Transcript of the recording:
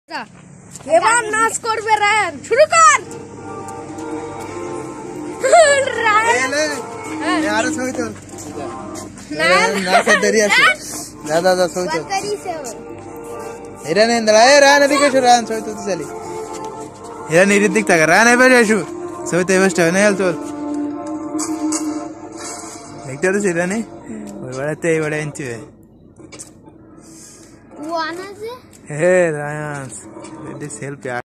এবার নাচ করবে রায়ান, শুরু কর। রায়ান यार सोई तो ना से दरिया से दादा सोई तो हिरन इंद्रा ए रान दिखे शो रान सोई तो चली हिरन इरित दिखता का रान है पे शो सोई तो बेस्ट है नहीं तो देखते तो सीधा नहीं बड़ा इंच है वो आना से हे रायन दिस हेल्प